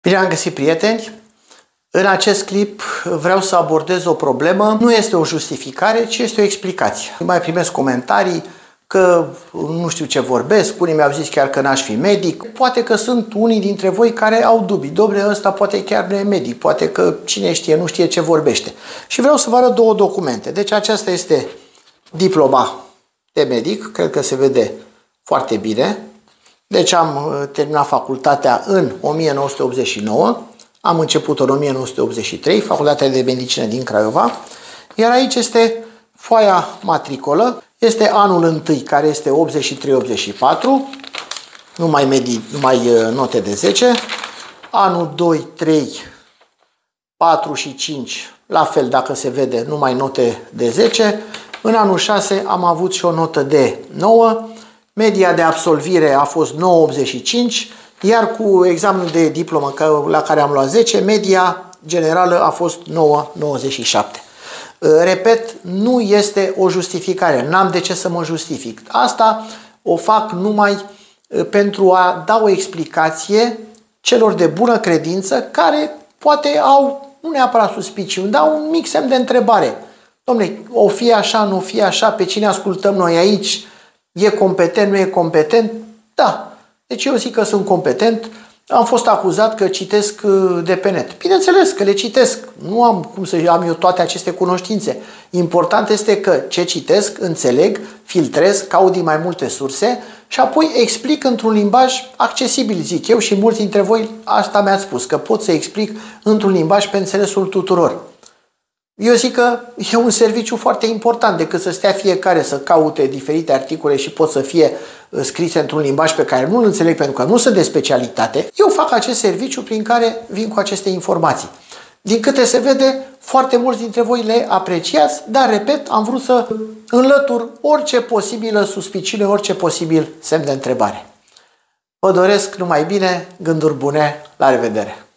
Bine am găsit, prieteni! În acest clip vreau să abordez o problemă. Nu este o justificare, ci este o explicație. Mai primesc comentarii că nu știu ce vorbesc, unii mi-au zis chiar că n-aș fi medic. Poate că sunt unii dintre voi care au dubii. Dom'le, ăsta poate chiar nu e medic, poate că cine știe, nu știe ce vorbește. Și vreau să vă arăt două documente. Deci aceasta este diploma de medic, cred că se vede foarte bine. Deci am terminat facultatea în 1989, am început în 1983, facultatea de medicină din Craiova, iar aici este foaia matricolă, este anul întâi, care este 83-84, numai note de 10, anul 2, 3, 4 și 5, la fel dacă se vede, numai note de 10, în anul 6 am avut și o notă de 9, media de absolvire a fost 9,85, iar cu examenul de diplomă la care am luat 10, media generală a fost 9,97. Repet, nu este o justificare, n-am de ce să mă justific. Asta o fac numai pentru a da o explicație celor de bună credință care poate au, nu neapărat suspiciuni, dar un mic semn de întrebare. Dom'le, o fi așa, nu o fi așa, pe cine ascultăm noi aici? E competent, nu e competent? Da. Deci eu zic că sunt competent. Am fost acuzat că citesc de pe net. Bineînțeles că le citesc. Nu am cum să am eu toate aceste cunoștințe. Important este că ce citesc, înțeleg, filtrez, caut din mai multe surse și apoi explic într-un limbaj accesibil, zic eu, și mulți dintre voi asta mi-ați spus, că pot să explic într-un limbaj pe înțelesul tuturor. Eu zic că e un serviciu foarte important, decât să stea fiecare să caute diferite articole și pot să fie scrise într-un limbaj pe care nu-l înțeleg pentru că nu sunt de specialitate. Eu fac acest serviciu prin care vin cu aceste informații. Din câte se vede, foarte mulți dintre voi le apreciați, dar, repet, am vrut să înlătur orice posibilă suspiciune, orice posibil semn de întrebare. Vă doresc numai bine, gânduri bune, la revedere!